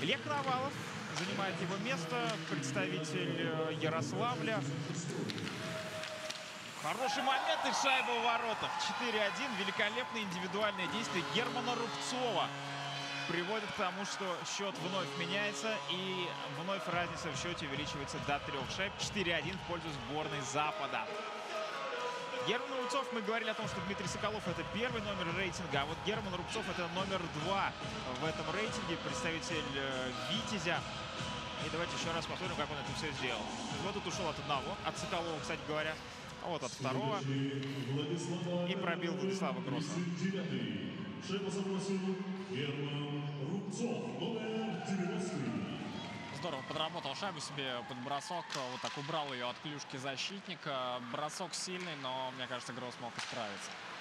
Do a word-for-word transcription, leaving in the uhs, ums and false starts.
Олег Навалов занимает его место, представитель Ярославля. Хороший момент и шайба в воротах. четыре один. Великолепное индивидуальное действие Германа Рубцова приводит к тому, что счет вновь меняется и вновь разница в счете увеличивается до трех шайб. четыре один в пользу сборной Запада. Герман Рубцов, мы говорили о том, что Дмитрий Соколов — это первый номер рейтинга, а вот Герман Рубцов — это номер два в этом рейтинге, представитель э, Витязя. И давайте еще раз посмотрим, как он это все сделал. Вот тут ушел от одного, от Соколова, кстати говоря, а вот от второго. И пробил Владислава Гросса. Здорово подработал шайбу себе под бросок. Вот так убрал ее от клюшки защитника. Бросок сильный, но, мне кажется, Гросс мог исправиться.